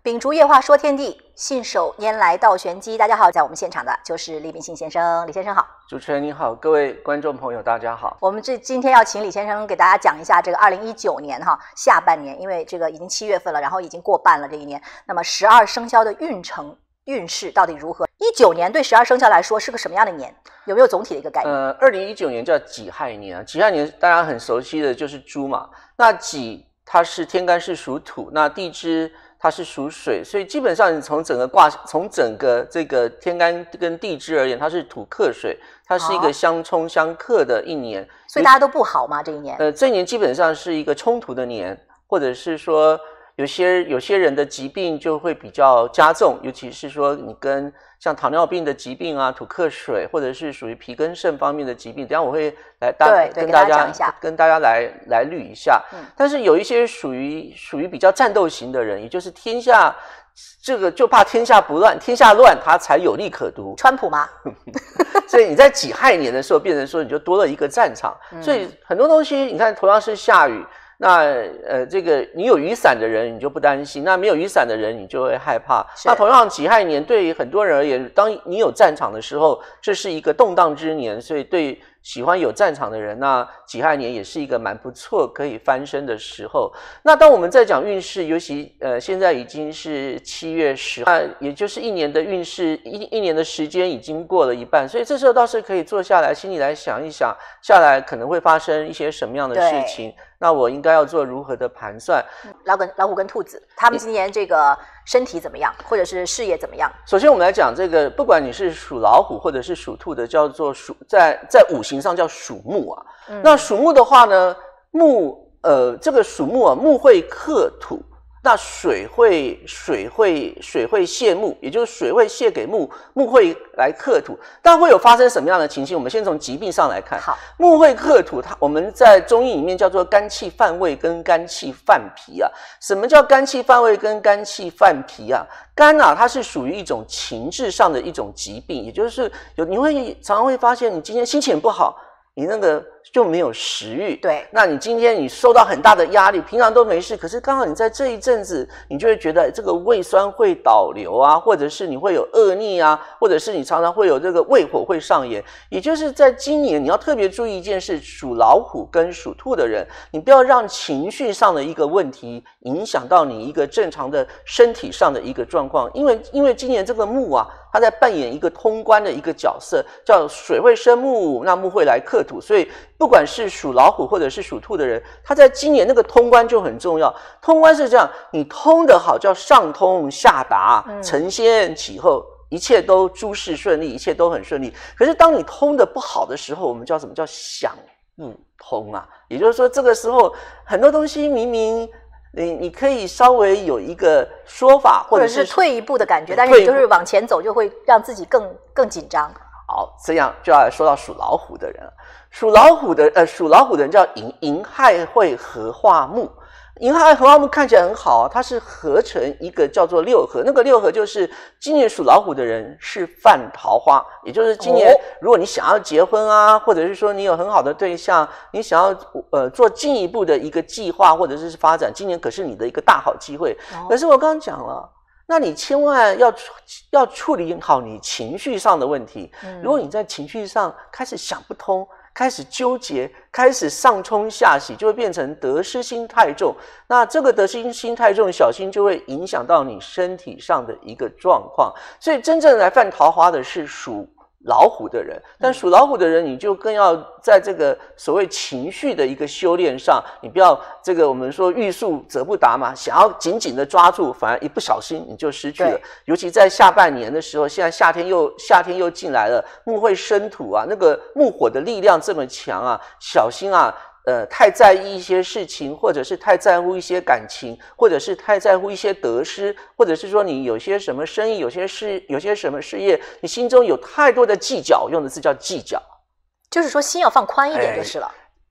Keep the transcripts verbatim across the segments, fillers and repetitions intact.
秉烛夜话说天地，信手拈来道玄机。大家好，在我们现场的就是李秉信先生，李先生好。 主持人你好，各位观众朋友大家好。 我们这今天要请李先生给大家讲一下这个二零一九年哈下半年，因为这个已经七月份了，然后已经过半了这一年。那么十二生肖的运程运势到底如何？一九年对十二生肖来说是个什么样的年？有没有总体的一个概念？ 呃，二零一九年叫己亥年啊，己亥年大家很熟悉的就是猪嘛。那己它是天干是属土，那地支它是属水，所以基本上你从整个卦，从整个这个天干跟地支而言，它是土克水，它是一个相冲相克的一年。 所以大家都不好吗？这一年？ 呃，这一年基本上是一个冲突的年，或者是说有些有些人的疾病就会比较加重，尤其是说你跟像糖尿病的疾病啊、土克水，或者是属于脾跟肾方面的疾病，等一下我会来大跟大家跟大家来来捋一下。嗯、但是有一些属于属于比较战斗型的人，也就是天下这个就怕天下不乱，天下乱他才有利可图。 川普吗？ 所以你在己亥年的时候，变成说你就多了一个战场，嗯、所以很多东西你看同样是下雨。那呃，这个你有雨伞的人，你就不担心；那没有雨伞的人，你就会害怕。那同样，己亥年对于很多人而言，当你有战场的时候，这是一个动荡之年，所以对喜欢有战场的人，那己亥年也是一个蛮不错可以翻身的时候。那当我们在讲运势，尤其呃现在已经是七月十号，那也就是一年的运势，一一年的时间已经过了一半，所以这时候倒是可以坐下来，心里来想一想，下来可能会发生一些什么样的事情。那我应该要做如何的盘算？ 老跟老虎跟兔子，他们今年这个身体怎么样，或者是事业怎么样？ 首先我们来讲这个，不管你是属老虎或者是属兔的，叫做属在在五行上叫属木啊。嗯、那属木的话呢，木呃这个属木啊，木会克土。那水会水会水会泄木，也就是水会泄给木，木会来克土。但会有发生什么样的情形？我们先从疾病上来看。 好， 木会克土，它我们在中医里面叫做肝气犯胃跟肝气犯脾啊。什么叫肝气犯胃跟肝气犯脾啊？肝啊，它是属于一种情志上的一种疾病，也就是有你会常常会发现，你今天心情不好。你那个就没有食欲， 对。 那你今天你受到很大的压力，平常都没事，可是刚好你在这一阵子，你就会觉得这个胃酸会倒流啊，或者是你会有恶逆啊，或者是你常常会有这个胃火会上炎。也就是在今年，你要特别注意一件事：属老虎跟属兔的人，你不要让情绪上的一个问题影响到你一个正常的身体上的一个状况，因为因为今年这个木啊。他在扮演一个通关的一个角色，叫水会生木，那木会来克土，所以不管是属老虎或者是属兔的人，他在今年那个通关就很重要。通关是这样，你通得好叫上通下达，承先启后，一切都诸事顺利，一切都很顺利。可是当你通得不好的时候，我们叫什么叫想不通啊？也就是说，这个时候很多东西明明。你你可以稍微有一个说法，或者是退一步的感觉，但是你就是往前走，就会让自己更更紧张。 好，这样就要来说到属老虎的人了。属老虎的呃，属老虎的人叫寅寅亥会合化木。寅亥合化木看起来很好啊，它是合成一个叫做六合，那个六合就是今年属老虎的人是犯桃花，也就是今年如果你想要结婚啊，或者是说你有很好的对象，你想要呃做进一步的一个计划或者是发展，今年可是你的一个大好机会。哦、可是我刚刚讲了，那你千万要要处理好你情绪上的问题。嗯、如果你在情绪上开始想不通。开始纠结，开始上冲下洗，就会变成得失心太重。那这个得失心太重，小心就会影响到你身体上的一个状况。所以真正来犯桃花的是属老虎的人，但属老虎的人，你就更要在这个所谓情绪的一个修炼上，你不要这个我们说欲速则不达嘛，想要紧紧的抓住，反而一不小心你就失去了。尤其在下半年的时候，现在夏天又夏天又进来了，木会生土啊，那个木火的力量这么强啊，小心啊。呃，太在意一些事情，或者是太在乎一些感情，或者是太在乎一些得失，或者是说你有些什么生意，有些事，有些什么事业，你心中有太多的计较，用的字叫计较， 就是说心要放宽一点就是了。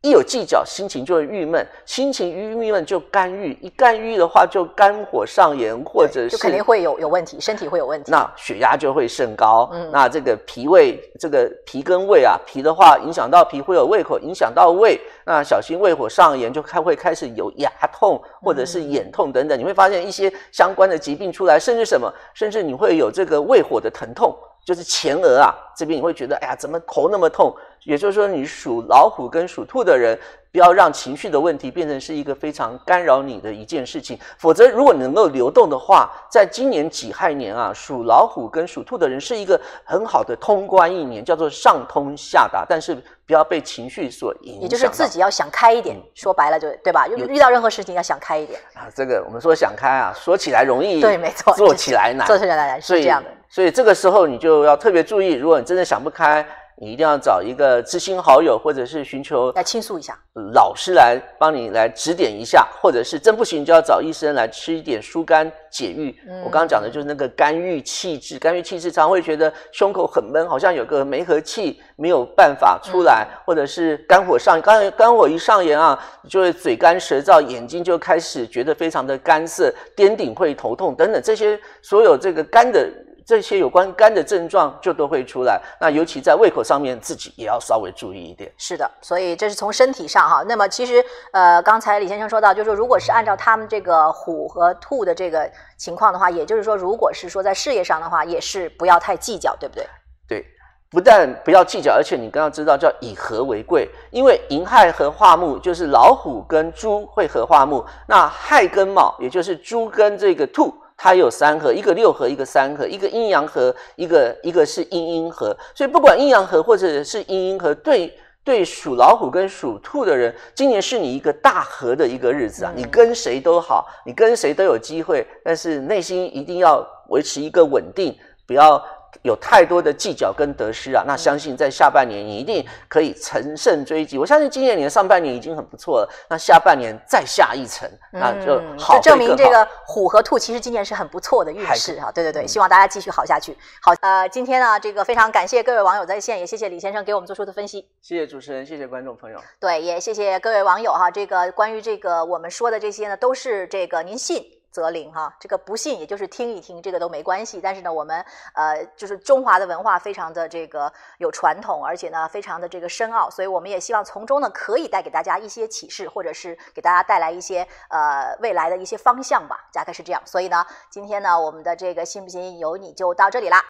一有计较，心情就会郁闷，心情郁闷就肝郁，一肝郁的话就肝火上炎，或者是就肯定会有有问题，身体会有问题。 那血压就会升高， 嗯、 那这个脾胃，这个脾跟胃啊，脾的话影响到脾会有胃口，影响到胃，那小心胃火上炎，就开会开始有牙痛或者是眼痛等等，嗯、你会发现一些相关的疾病出来，甚至什么，甚至你会有这个胃火的疼痛。就是前额啊，这边你会觉得，哎呀，怎么头那么痛？也就是说，你属老虎跟属兔的人，不要让情绪的问题变成是一个非常干扰你的一件事情。否则，如果你能够流动的话，在今年己亥年啊，属老虎跟属兔的人是一个很好的通关一年，叫做上通下达，但是不要被情绪所影响。 也就是自己要想开一点，嗯、说白了就对吧？遇到任何事情要想开一点啊。这个我们说想开啊，说起来容易， 对，没错， 做起来难， 做起来难是这样的。 所以这个时候你就要特别注意，如果你真的想不开，你一定要找一个知心好友，或者是寻求来倾诉一下老师来帮你来指点一下，或者是真不行就要找医生来吃一点疏肝解郁。嗯、我刚刚讲的就是那个肝郁气滞，肝郁气滞常会觉得胸口很闷，好像有个没和气没有办法出来，嗯、或者是肝火上肝肝火一上炎啊，就会嘴干舌燥，眼睛就开始觉得非常的干涩，颠顶会头痛等等，这些所有这个肝的。这些有关肝的症状就都会出来，那尤其在胃口上面，自己也要稍微注意一点。 是的，所以这是从身体上哈。那么其实呃，刚才李先生说到，就是说如果是按照他们这个虎和兔的这个情况的话，也就是说，如果是说在事业上的话，也是不要太计较，对不对？ 对，不但不要计较，而且你刚刚知道叫以和为贵，因为寅亥合化木，就是老虎跟猪会合化木，那亥跟卯，也就是猪跟这个兔。它有三合，一个六合，一个三合，一个阴阳合，一个一个是阴阴合。所以不管阴阳合或者是阴阴合，对对属老虎跟属兔的人，今年是你一个大合的一个日子啊！你跟谁都好，你跟谁都有机会，但是内心一定要维持一个稳定，不要有太多的计较跟得失啊。那相信在下半年你一定可以乘胜追击。我相信今年年上半年已经很不错了，那下半年再下一层，那就好、 嗯、就证明这个虎和兔其实今年是很不错的运势哈。对对对，希望大家继续好下去。好，呃，今天呢，这个非常感谢各位网友在线，也谢谢李先生给我们做出的分析。 谢谢主持人，谢谢观众朋友。 对，也谢谢各位网友哈。这个关于这个我们说的这些呢，都是这个您信则灵哈，这个不信也就是听一听，这个都没关系。但是呢，我们呃就是中华的文化非常的这个有传统，而且呢非常的这个深奥，所以我们也希望从中呢可以带给大家一些启示，或者是给大家带来一些呃未来的一些方向吧，大概是这样。所以呢，今天呢我们的这个信不信由你就到这里啦。